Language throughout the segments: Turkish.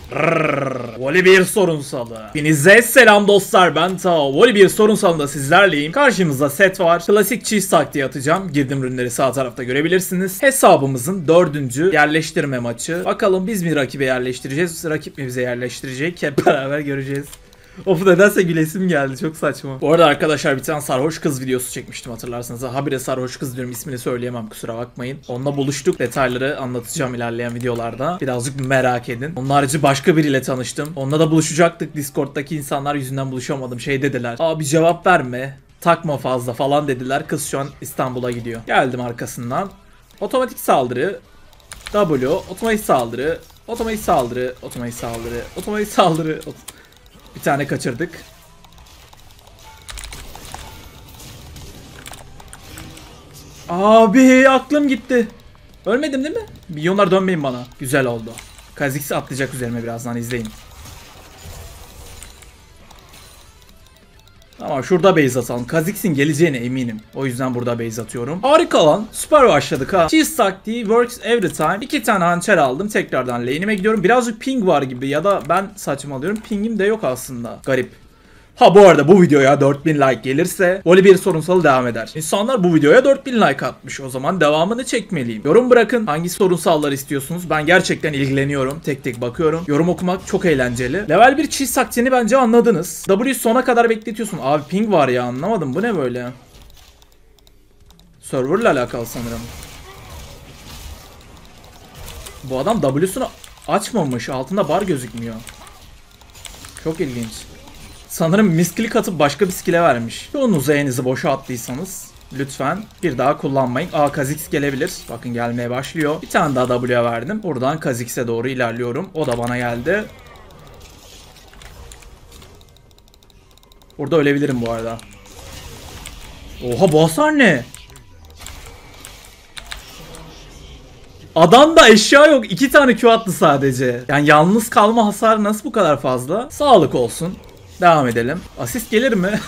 Volibear sorunsalı. Hepinize selam dostlar, ben Tao. Volibear sorunsalında sizlerleyim. Karşımızda set var. Klasik cheese taktiği atacağım. Girdim ürünleri sağ tarafta görebilirsiniz. Hesabımızın 4. yerleştirme maçı. Bakalım biz mi rakibe yerleştireceğiz, rakip mi bize yerleştirecek? Hep beraber göreceğiz. Of, nedense gülesim geldi, çok saçma. Bu arada arkadaşlar bir tane sarhoş kız videosu çekmiştim hatırlarsanız. Habire sarhoş kız diyorum, ismini söyleyemem, kusura bakmayın. Onunla buluştuk, detayları anlatacağım ilerleyen videolarda. Birazcık merak edin. Onun harici başka biriyle tanıştım. Onunla da buluşacaktık, Discord'daki insanlar yüzünden buluşamadım. Şey dediler, abi cevap verme, takma fazla falan dediler. Kız şu an İstanbul'a gidiyor. Geldim arkasından. Otomatik saldırı, W, otomatik saldırı, otomatik saldırı, otomatik saldırı, otomatik saldırı. Bir tane kaçırdık. Abi aklım gitti. Ölmedim değil mi? Milyonlar dönmeyin bana. Güzel oldu. Kha'Zix atlayacak üzerime birazdan, izleyin. Tamam, şurada base atalım. Kha'Zix'in geleceğine eminim. O yüzden burada base atıyorum. Harika lan. Süper başladık ha. Cheese taktiği works every time. 2 tane hançer aldım. Tekrardan lane'ime gidiyorum. Birazcık ping var gibi ya da ben saçmalıyorum. Pingim de yok aslında. Garip. Ha, bu arada bu videoya 4000 like gelirse Volibear sorunsalı devam eder. İnsanlar bu videoya 4000 like atmış. O zaman devamını çekmeliyim. Yorum bırakın. Hangi sorunsalları istiyorsunuz? Ben gerçekten ilgileniyorum. Tek tek bakıyorum. Yorum okumak çok eğlenceli. Level 1 cheese taktiğini bence anladınız. W'yu sona kadar bekletiyorsun. Abi ping var ya, anlamadım. Bu ne böyle? Serverla alakalı sanırım. Bu adam W'sunu açmamış. Altında bar gözükmüyor. Çok ilginç. Sanırım misklik atıp başka bir skill'e vermiş. Çoğunuz E'nizi boşa attıysanız lütfen bir daha kullanmayın. Kha'Zix gelebilir. Bakın gelmeye başlıyor. Bir tane daha W'ye verdim. Buradan Kha'Zix'e doğru ilerliyorum. O da bana geldi. Burada ölebilirim bu arada. Oha, bu hasar ne? Adamda eşya yok. 2 tane Q attı sadece. Yani yalnız kalma hasarı nasıl bu kadar fazla? Sağlık olsun. Devam edelim. Asist gelir mi?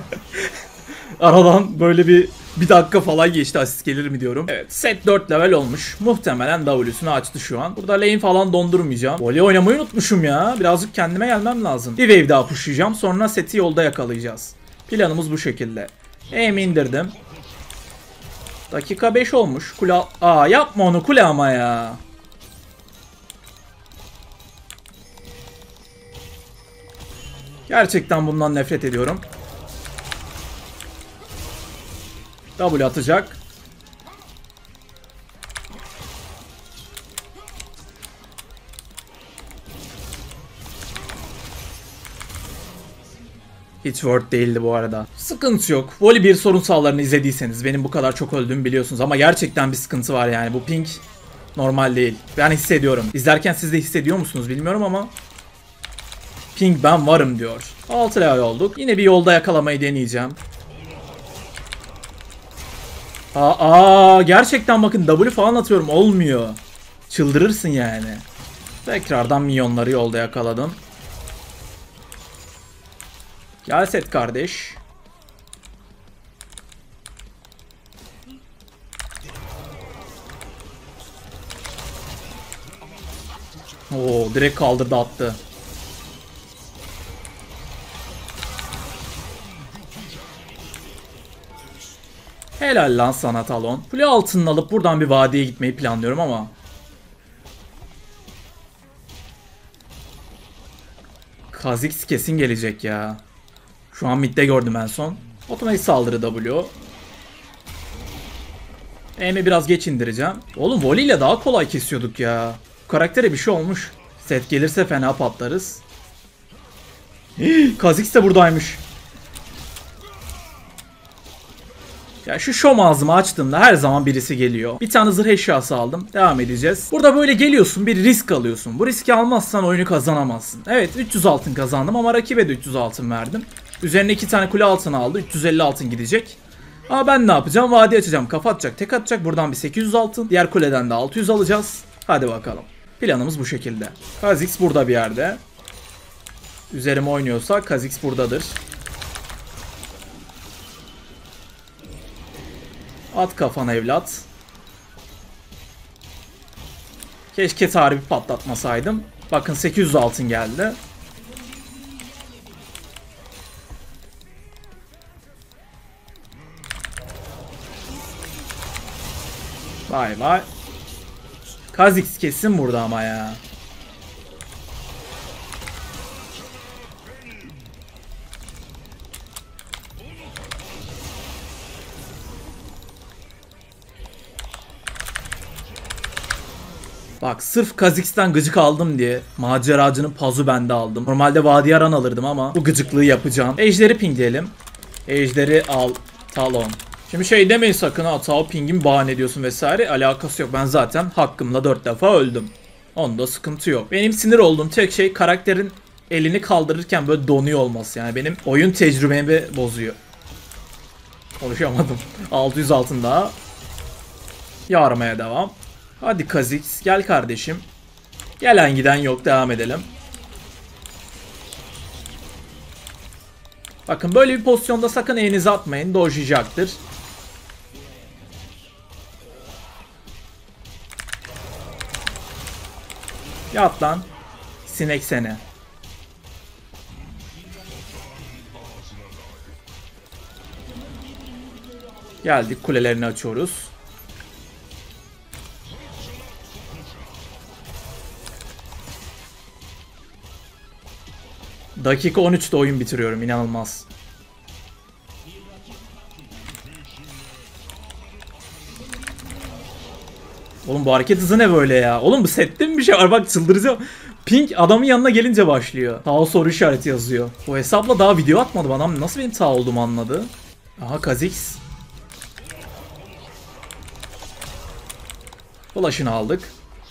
Aradan böyle bir dakika falan geçti, asist gelir mi diyorum. Evet, set 4 level olmuş. Muhtemelen W'sunu açtı şu an. Burada lane falan dondurmayacağım. Volley oynamayı unutmuşum ya. Birazcık kendime gelmem lazım. Bir wave daha pushlayacağım. Sonra seti yolda yakalayacağız. Planımız bu şekilde. Aim'i indirdim. Dakika 5 olmuş. Kule... Aa, yapma onu kule ama ya. Gerçekten bundan nefret ediyorum. W atacak. Hiç worth değildi bu arada. Sıkıntı yok. Volibear sorunsallarını izlediyseniz benim bu kadar çok öldüğümü biliyorsunuz ama gerçekten bir sıkıntı var yani. Bu ping normal değil. Ben hissediyorum. İzlerken siz de hissediyor musunuz bilmiyorum ama ping ben varım diyor. 6 level olduk. Yine bir yolda yakalamayı deneyeceğim. Gerçekten bakın W falan atıyorum, olmuyor. Çıldırırsın yani. Tekrardan minyonları yolda yakaladım. Gel set kardeş. Oo, direkt kaldırdı attı. Helal lan sana Talon. Kule altını alıp buradan bir vadiye gitmeyi planlıyorum ama Kha'Zix kesin gelecek ya. Şu an midde gördüm en son. Otomatik saldırı W. Aim'i biraz geç indireceğim. Oğlum volley ile daha kolay kesiyorduk ya. Bu karaktere bir şey olmuş. Set gelirse fena patlarız. Kha'Zix de buradaymış. Ya şu şom ağzımı açtığımda her zaman birisi geliyor. Bir tane zırh eşyası aldım. Devam edeceğiz. Burada böyle geliyorsun, bir risk alıyorsun. Bu riski almazsan oyunu kazanamazsın. Evet, 300 altın kazandım ama rakibe de 300 altın verdim. Üzerine 2 tane kule altını aldı. 350 altın gidecek. Ama ben ne yapacağım? Vadi açacağım. Kafa atacak. Tek atacak. Buradan bir 800 altın. Diğer kuleden de 600 alacağız. Hadi bakalım. Planımız bu şekilde. Kha'Zix burada bir yerde. Üzerime oynuyorsa Kha'Zix buradadır. At kafana evlat. Keşke tarihi patlatmasaydım. Bakın 800 altın geldi. Vay vay. Kha'Zix kesin burada ama ya. Bak sırf Kha'Zix'ten gıcık aldım diye maceracının pazu bende aldım. Normalde Vadi Aran alırdım ama bu gıcıklığı yapacağım. Ejderi pingleyelim. Ejderi al. Talon. Şimdi şey demeyin sakın, Tao pingimi bahane ediyorsun vesaire. Alakası yok. Ben zaten hakkımla 4 defa öldüm. Onda sıkıntı yok. Benim sinir olduğum tek şey karakterin elini kaldırırken böyle donuyor olması. Yani benim oyun tecrübemi bozuyor. Konuşamadım. 600 altın daha. Yarmaya devam. Hadi Kha'Zix gel kardeşim. Gelen giden yok, devam edelim. Bakın böyle bir pozisyonda sakın elinizi atmayın. Dojlayacaktır. Yat lan. Sinek seni. Geldik, kulelerini açıyoruz. Dakika 13'te oyun bitiriyorum, inanılmaz. Oğlum bu hareket hızı ne böyle ya? Oğlum bu sette mi bir şey var? Bak çıldıracağım. Pink adamın yanına gelince başlıyor. Tao soru işareti yazıyor. Bu hesapla daha video atmadım adam. Nasıl benim Tao olduğumu anladı? Aha Kha'Zix. Flash'ını aldık.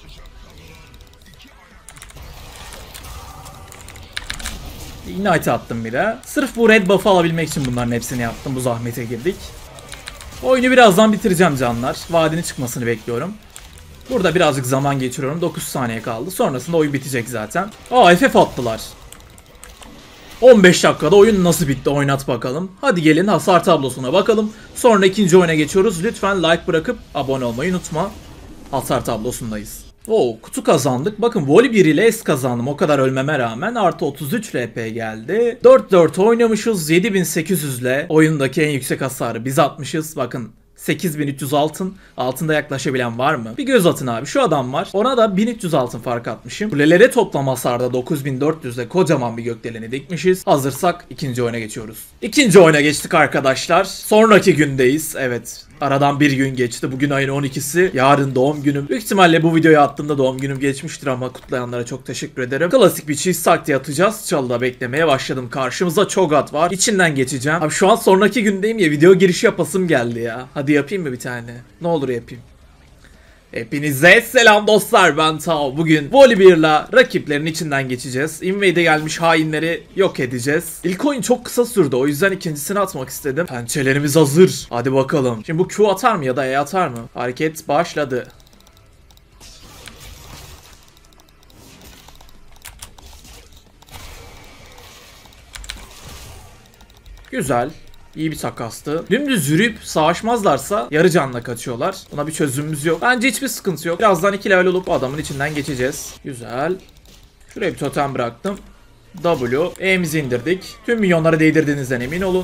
Ignite attım bile. Sırf bu red buff'ı alabilmek için bunların hepsini yaptım. Bu zahmete girdik. Oyunu birazdan bitireceğim canlar. Vadinin çıkmasını bekliyorum. Burada birazcık zaman geçiriyorum. 9 saniye kaldı. Sonrasında oyun bitecek zaten. Aa FF attılar. 15 dakikada oyun nasıl bitti, oynat bakalım. Hadi gelin hasar tablosuna bakalım. Sonra ikinci oyuna geçiyoruz. Lütfen like bırakıp abone olmayı unutma. Hasar tablosundayız. Oo, kutu kazandık. Bakın Voli 1 ile S kazandım. O kadar ölmeme rağmen artı 33 RP geldi. 4-4 oynamışız. 7800 ile oyundaki en yüksek hasarı biz atmışız. Bakın 8300 altın. Altında yaklaşabilen var mı? Bir göz atın abi. Şu adam var. Ona da 1300 altın fark atmışım. Kulelere toplam hasarda 9400 ile kocaman bir gökdeleni dikmişiz. Hazırsak ikinci oyuna geçiyoruz. İkinci oyuna geçtik arkadaşlar. Sonraki gündeyiz. Evet. Aradan bir gün geçti. Bugün ayın 12'si. Yarın doğum günüm. Büyük ihtimalle bu videoyu attığımda doğum günüm geçmiştir ama kutlayanlara çok teşekkür ederim. Klasik bir cheese taktiği atacağız. Çalıda beklemeye başladım. Karşımızda Cho'Gath var. İçinden geçeceğim. Abi şu an sonraki gündeyim ya. Video girişi yapasım geldi ya. Hadi yapayım mı bir tane? Ne olur yapayım. Hepinize selam dostlar, ben Tao. Bugün Volibear'la rakiplerin içinden geçeceğiz. Invade'e gelmiş hainleri yok edeceğiz. İlk oyun çok kısa sürdü, o yüzden ikincisini atmak istedim. Pençelerimiz hazır. Hadi bakalım. Şimdi bu Q atar mı ya da E atar mı? Hareket başladı. Güzel. İyi bir takastı. Dümdüz yürüyüp savaşmazlarsa yarı canla kaçıyorlar. Buna bir çözümümüz yok. Bence hiçbir sıkıntı yok. Birazdan 2 level olup adamın içinden geçeceğiz. Güzel. Şuraya bir totem bıraktım. W. E'mizi indirdik. Tüm milyonları değdirdiğinizden emin olun.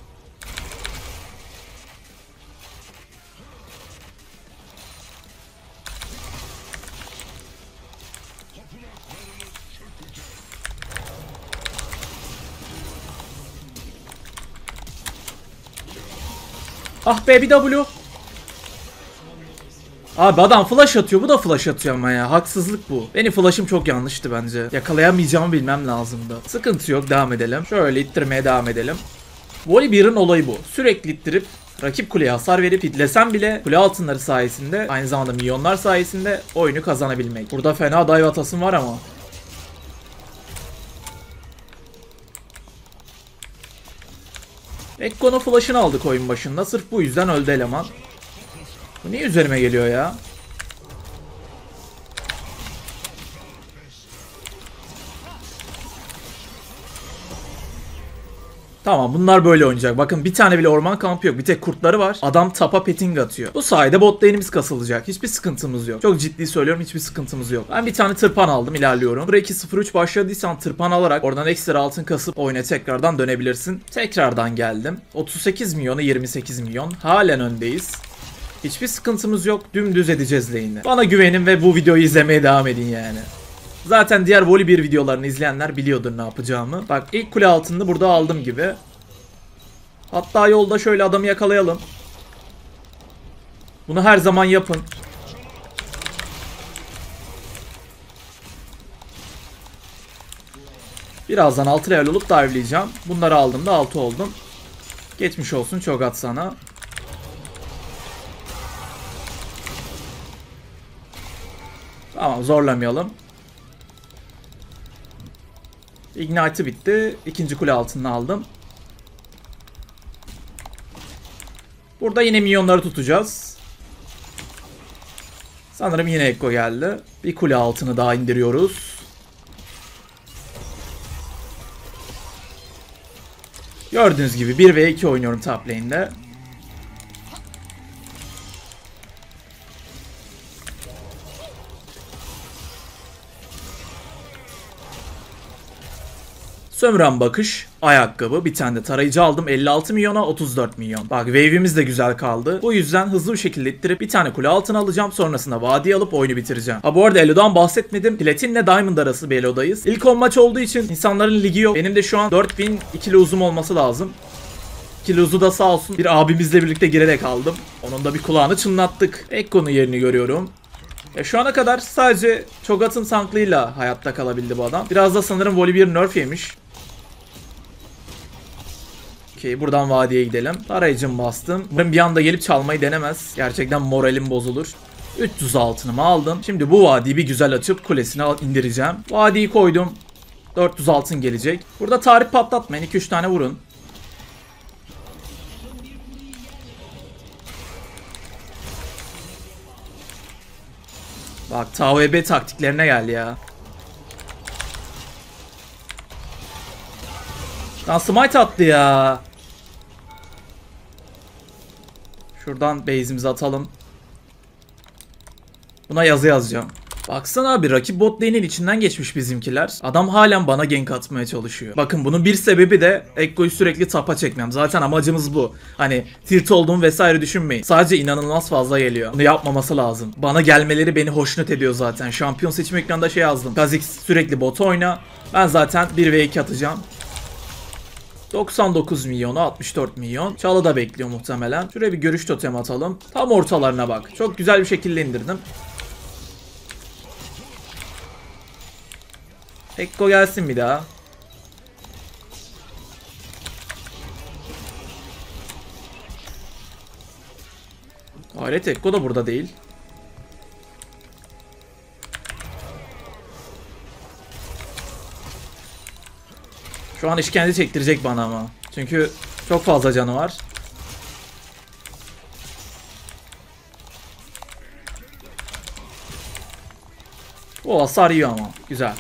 Ah be, bir W. Abi adam flash atıyor, bu da flash atıyor ama ya. Haksızlık bu. Benim flash'ım çok yanlıştı bence. Yakalayamayacağımı bilmem lazımdı. Sıkıntı yok, devam edelim. Şöyle ittirmeye devam edelim. Volibear'ın olayı bu. Sürekli ittirip rakip kuleye hasar verip hitlesem bile kule altınları sayesinde, aynı zamanda milyonlar sayesinde oyunu kazanabilmek. Burada fena dive atasım var ama. Ekko'nun flash'ını aldık oyun başında. Sırf bu yüzden öldü eleman. Bu niye üzerime geliyor ya? Tamam, bunlar böyle oynayacak. Bakın bir tane bile orman kampı yok. Bir tek kurtları var. Adam tapa petting atıyor. Bu sayede bot lane'imiz kasılacak. Hiçbir sıkıntımız yok. Çok ciddi söylüyorum, hiçbir sıkıntımız yok. Ben bir tane tırpan aldım, ilerliyorum. Buraya 2-0-3 başladıysan tırpan alarak oradan ekstra altın kasıp oyuna tekrardan dönebilirsin. Tekrardan geldim. 38 milyonu 28 milyon. Halen öndeyiz. Hiçbir sıkıntımız yok. Dümdüz edeceğiz lane'i. Bana güvenin ve bu videoyu izlemeye devam edin yani. Zaten diğer Voli 1 videolarını izleyenler biliyordur ne yapacağımı. Bak, ilk kule altını burada aldım gibi. Hatta yolda şöyle adamı yakalayalım. Bunu her zaman yapın. Birazdan 6 level olup dive'layacağım. Bunları aldım da 6 oldum. Geçmiş olsun Cho'Gath sana. Tamam, zorlamayalım. Ignite'ı bitti. İkinci kule altını aldım. Burada yine minyonları tutacağız. Sanırım yine Ekko geldi. Bir kule altını daha indiriyoruz. Gördüğünüz gibi 1v2 oynuyorum top lane'de. Sömüren bakış, ayakkabı, bir tane de tarayıcı aldım. 56 milyona 34 milyon. Bak, wave'imiz de güzel kaldı. Bu yüzden hızlı bir şekilde ittirip bir tane kule altına alacağım. Sonrasında vadi alıp oyunu bitireceğim. Ha, bu arada Elo'dan bahsetmedim. Platin'le Diamond arası bir Elo'dayız. İlk 10 maç olduğu için insanların ligi yok. Benim de şu an 4000 ikili uzum olması lazım. İkili uzu da sağ olsun bir abimizle birlikte girerek aldım. Onun da bir kulağını çınlattık. Ekko'nun yerini görüyorum. Şu ana kadar sadece Cho'Gath'ın tanklığıyla hayatta kalabildi bu adam. Biraz da sanırım Voli 1 nerf yemiş. Okey, buradan vadiye gidelim. Tarayıcım bastım. Ben bir anda gelip çalmayı denemez. Gerçekten moralim bozulur. 300 altınımı aldım. Şimdi bu vadiyi bir güzel açıp kulesine indireceğim. Vadiyi koydum. 400 altın gelecek. Burada tarih patlatmayın. 2-3 tane vurun. Bak, TVB taktiklerine gel ya. Lan smite attı ya. Şuradan base'imizi atalım. Buna yazı yazacağım. Baksana abi, rakip bot lane'in içinden geçmiş bizimkiler. Adam halen bana gank atmaya çalışıyor. Bakın, bunun bir sebebi de Ekko'yu sürekli tapa çekmem. Zaten amacımız bu. Hani tilt olduğum vesaire düşünmeyin. Sadece inanılmaz fazla geliyor. Bunu yapmaması lazım. Bana gelmeleri beni hoşnut ediyor zaten. Şampiyon seçim ekranında şey yazdım. Kha'Zix sürekli bot oyna. Ben zaten 1v2 atacağım. 99 milyonu 64 milyon. Çalı da bekliyor muhtemelen. Şuraya bir görüş totemi atalım. Tam ortalarına bak. Çok güzel bir şekilde indirdim. Ekko gelsin bir daha. Hayret, Ekko da burada değil. Şu an işkence çektirecek bana ama. Çünkü çok fazla canı var. O hasar yiyor ama. Güzel.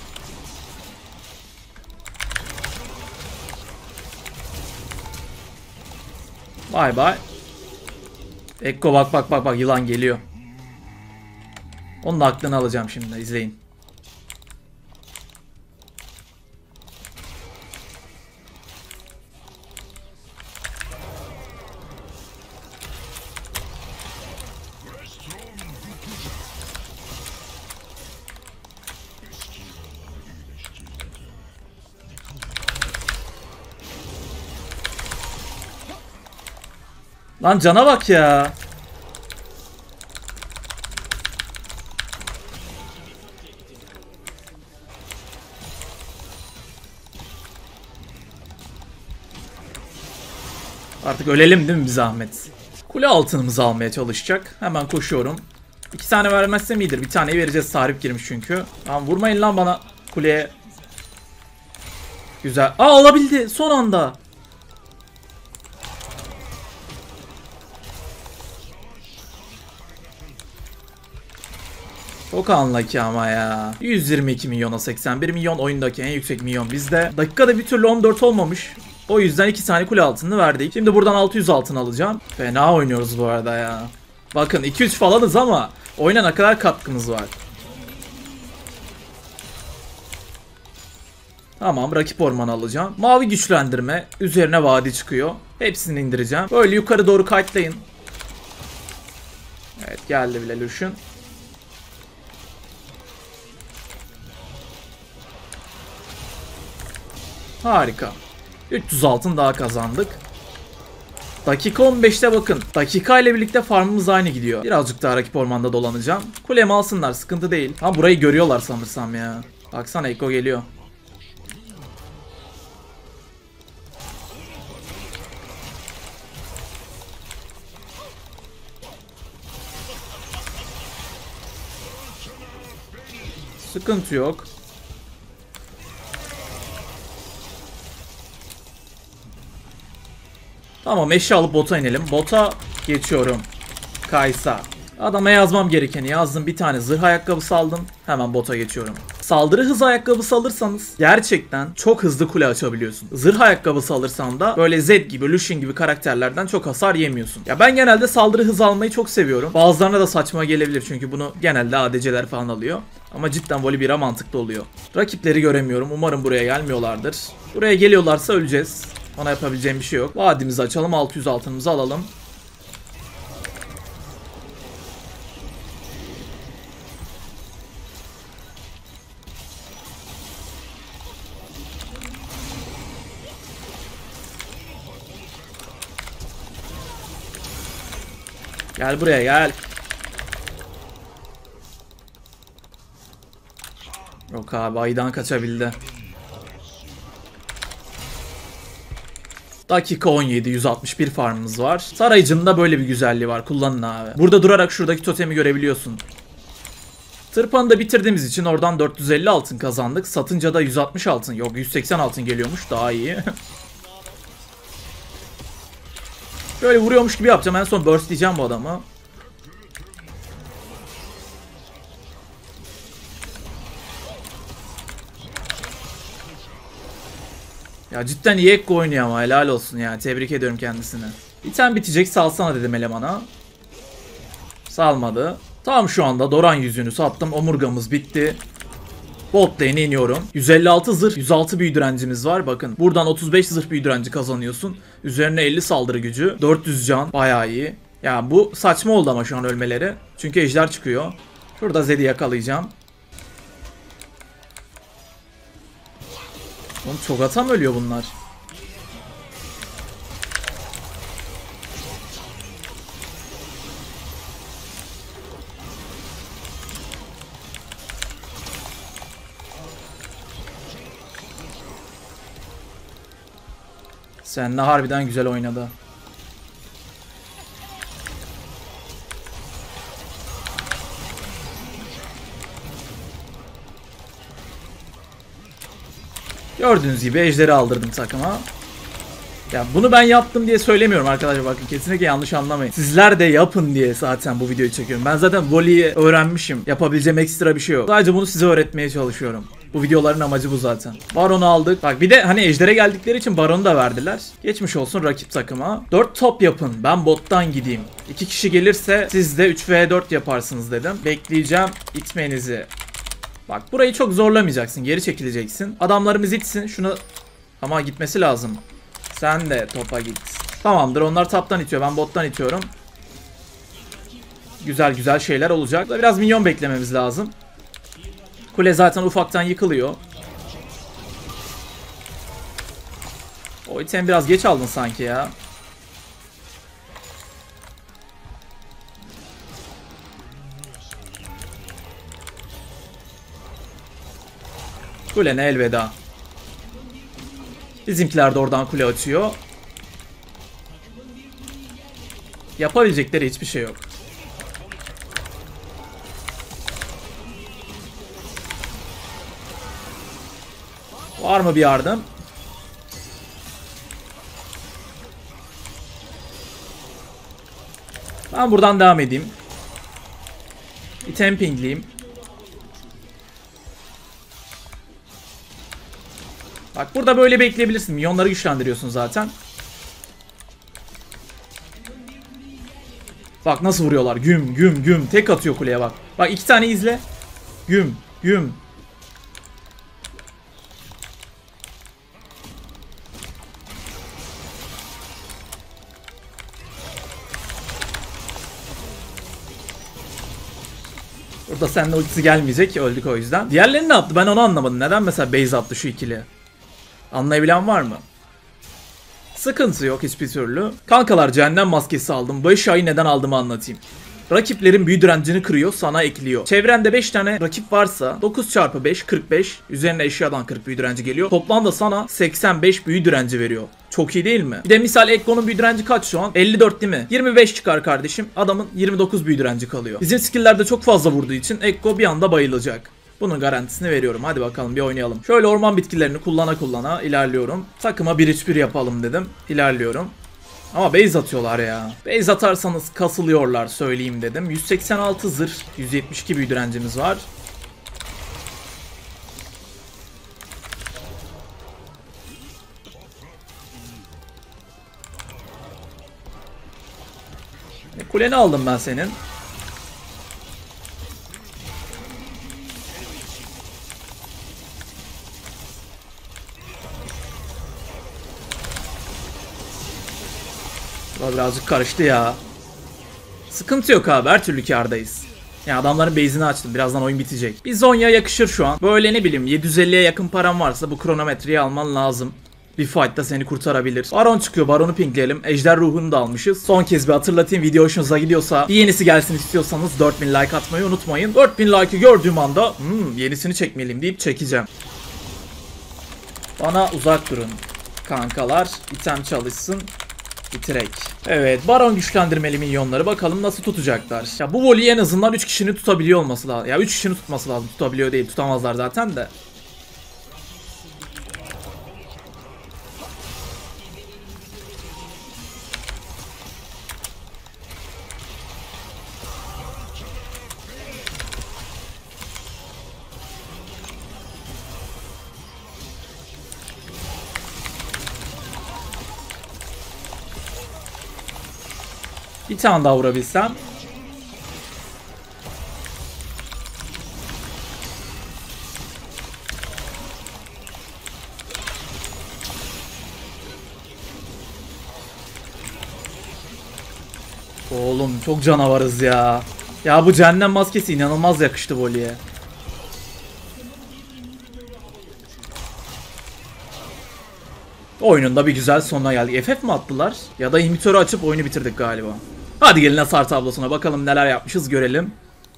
Bay bay. Ekko bak bak bak bak, yılan geliyor. Onun da aklını alacağım şimdi, izleyin. Lan cana bak ya. Artık ölelim değil mi bir zahmet? Kule altınımızı almaya çalışacak. Hemen koşuyorum. 2 tane vermezsem iyidir. Bir taneyi vereceğiz. Tarif girmiş çünkü. Tamam, vurmayın lan bana kuleye. Güzel. Aa, alabildi son anda. Çok unlucky ama ya. 122 milyona 81 milyon, oyundaki en yüksek milyon bizde. Dakikada bir türlü 14 olmamış. O yüzden 2 tane kule altını verdik. Şimdi buradan 600 altın alacağım. Fena oynuyoruz bu arada ya. Bakın 2-3 falanız ama oyuna ne kadar katkımız var. Tamam, rakip ormanı alacağım. Mavi güçlendirme. Üzerine vadi çıkıyor. Hepsini indireceğim. Böyle yukarı doğru kayıtlayın. Evet, geldi bile Lucian. Harika. 300 altın daha kazandık. Dakika 15'te bakın. Dakika ile birlikte farmımız aynı gidiyor. Birazcık daha rakip ormanda dolanacağım. Kulemi alsınlar, sıkıntı değil. Ha, burayı görüyorlar sanırsam ya. Baksana, Ekko geliyor. Sıkıntı yok. Tamam, eşya alıp bota inelim. Bota geçiyorum. Kaysa. Adama yazmam gerekeni yazdım. Bir tane zırh ayakkabısı aldım. Hemen bota geçiyorum. Saldırı hızı ayakkabısı alırsanız gerçekten çok hızlı kule açabiliyorsun. Zırh ayakkabısı alırsan da böyle Zed gibi, Lucian gibi karakterlerden çok hasar yemiyorsun. Ya ben genelde saldırı hızı almayı çok seviyorum. Bazılarına da saçma gelebilir çünkü bunu genelde ADC'ler falan alıyor. Ama cidden Voli 1'e mantıklı oluyor. Rakipleri göremiyorum. Umarım buraya gelmiyorlardır. Buraya geliyorlarsa öleceğiz. Ona yapabileceğim bir şey yok. Vadimizi açalım. 600 altınımızı alalım. Gel buraya, gel. Yok abi, aydan kaçabildi. Dakika 17, 161 farmımız var. Sarayıcının da böyle bir güzelliği var. Kullanın abi. Burada durarak şuradaki totemi görebiliyorsun. Tırpanı da bitirdiğimiz için oradan 450 altın kazandık. Satınca da 160 altın. Yok, 180 altın geliyormuş. Daha iyi. Böyle vuruyormuş gibi yapacağım. En son burstleyeceğim bu adamı. Ya cidden iyi Ekko oynuyor ama helal olsun ya. Tebrik ediyorum kendisini. İtem bitecek, salsana dedim elemana. Salmadı. Tamam, şu anda Doran yüzüğünü sattım. Omurgamız bitti. Bot lane'e iniyorum. 156 zırh, 106 büyü direncimiz var. Bakın buradan 35 zırh büyü direnci kazanıyorsun. Üzerine 50 saldırı gücü. 400 can. Bayağı iyi. Ya bu saçma oldu ama şu an ölmeleri. Çünkü ejder çıkıyor. Şurada Zed'i yakalayacağım. Oğlum çok atam ölüyor bunlar. Seninle harbiden güzel oynadı. Gördüğünüz gibi ejderi aldırdım takıma. Ya bunu ben yaptım diye söylemiyorum arkadaşlar, bakın kesinlikle yanlış anlamayın. Sizler de yapın diye zaten bu videoyu çekiyorum. Ben zaten Voli'yi öğrenmişim. Yapabileceğim ekstra bir şey yok. Sadece bunu size öğretmeye çalışıyorum. Bu videoların amacı bu zaten. Baron'u aldık. Bak bir de hani ejdere geldikleri için Baron'u da verdiler. Geçmiş olsun rakip takıma. 4 top yapın. Ben bottan gideyim. 2 kişi gelirse siz de 3v4 yaparsınız dedim. Bekleyeceğim itmenizi. Bak burayı çok zorlamayacaksın. Geri çekileceksin. Adamlarımız itsin. Şunu ama gitmesi lazım. Sen de topa git. Tamamdır, onlar taptan itiyor. Ben bottan itiyorum. Güzel güzel şeyler olacak. Biraz minyon beklememiz lazım. Kule zaten ufaktan yıkılıyor. O item biraz geç aldın sanki ya. Kulene elveda. Bizimkiler de oradan kule açıyor. Yapabilecekleri hiçbir şey yok. Var mı bir yardım? Ben buradan devam edeyim. Bir tempingleyeyim. Bak burada böyle bekleyebilirsin. Minyonları güçlendiriyorsun zaten. Bak nasıl vuruyorlar. Güm güm güm. Tek atıyor kuleye bak. Bak 2 tane izle. Güm güm. Burada seninle ultisi gelmeyecek. Öldük o yüzden. Diğerleri ne yaptı? Ben onu anlamadım. Neden mesela base attı şu ikili? Anlayabilen var mı? Sıkıntı yok hiçbir türlü. Kankalar cehennem maskesi aldım. Bu eşyayı neden aldığımı anlatayım. Rakiplerin büyü direncini kırıyor, sana ekliyor. Çevrende 5 tane rakip varsa 9 çarpı 5 45. Üzerine eşyadan 40 büyü direnci geliyor. Toplamda sana 85 büyü direnci veriyor. Çok iyi değil mi? Bir de misal Ekko'nun büyü direnci kaç şu an? 54 değil mi? 25 çıkar kardeşim. Adamın 29 büyü direnci kalıyor. Bizim skill'lerde çok fazla vurduğu için Ekko bir anda bayılacak. Bunun garantisini veriyorum. Hadi bakalım bir oynayalım. Şöyle orman bitkilerini kullana ilerliyorum. Takıma 1-3-1 yapalım dedim. İlerliyorum. Ama base atıyorlar ya. Base atarsanız kasılıyorlar söyleyeyim dedim. 186 zırh, 172 büyü direncimiz var. Kuleni aldım ben senin. Birazcık karıştı ya. Sıkıntı yok abi, her türlü kârdayız. Yani adamların base'ini açtım. Birazdan oyun bitecek. Bir Zonya yakışır şu an. Böyle ne bileyim 750'ye yakın param varsa bu kronometreyi alman lazım. Bir fight'ta seni kurtarabilir. Baron çıkıyor. Baronu pinkleyelim. Ejder ruhunu da almışız. Son kez bir hatırlatayım. Video hoşunuza gidiyorsa, bir yenisi gelsin istiyorsanız 4000 like atmayı unutmayın. 4000 like'ı gördüğüm anda yenisini çekmeliyim deyip çekeceğim. Bana uzak durun kankalar. İtem çalışsın. Bitirek. Evet, Baron güçlendirmeli minyonları bakalım nasıl tutacaklar. Ya bu voleyi en azından 3 kişinin tutabiliyor olması lazım. Ya 3 kişinin tutması lazım. Tutabiliyor değil. Tutamazlar zaten de. Bir tane daha vurabilsem. Oğlum çok canavarız ya. Ya bu cehennem maskesi inanılmaz yakıştı voleye. Oyunun bir güzel sonuna geldik. FF mi attılar? Ya da imitörü açıp oyunu bitirdik galiba. Hadi gelin hasar tablosuna bakalım neler yapmışız görelim.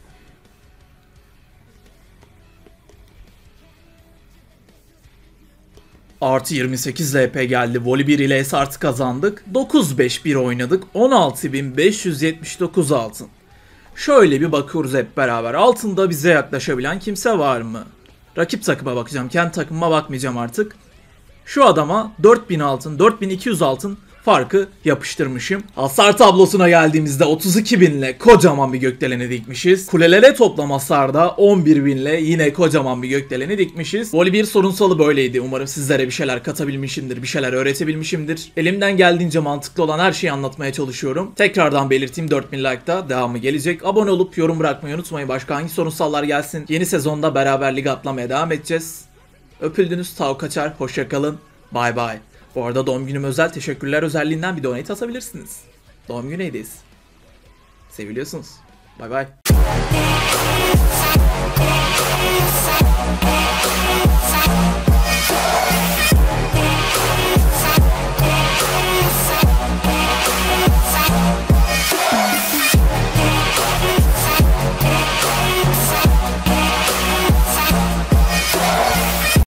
Artı 28 LP geldi. Voli 1 ile S artı kazandık. 9-5-1 oynadık. 16.579 altın. Şöyle bir bakıyoruz hep beraber. Altında bize yaklaşabilen kimse var mı? Rakip takıma bakacağım. Kendi takımıma bakmayacağım artık. Şu adama 4000 altın, 4200 altın farkı yapıştırmışım. Hasar tablosuna geldiğimizde 32.000 ile kocaman bir gökdeleni dikmişiz. Kulelere toplam hasarda 11.000 ile yine kocaman bir gökdeleni dikmişiz. Voli 1 sorunsalı böyleydi. Umarım sizlere bir şeyler katabilmişimdir, bir şeyler öğretebilmişimdir. Elimden geldiğince mantıklı olan her şeyi anlatmaya çalışıyorum. Tekrardan belirteyim, 4000 like'da devamı gelecek. Abone olup yorum bırakmayı unutmayın. Başka hangi sorunsallar gelsin? Yeni sezonda beraber lig atlamaya devam edeceğiz. Öpüldünüz, tav kaçar, hoşça kalın, bye bye. Bu arada doğum günüm özel teşekkürler özelliğinden bir donate atabilirsiniz. Doğum günü hediyesi. Seviliyorsunuz. Bye bye.